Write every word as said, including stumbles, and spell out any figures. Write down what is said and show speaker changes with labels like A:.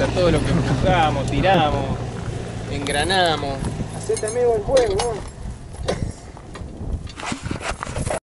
A: vuelta, todo lo que empujamos, tiramos, engranamos.
B: Hacete amigo el juego, ¿no?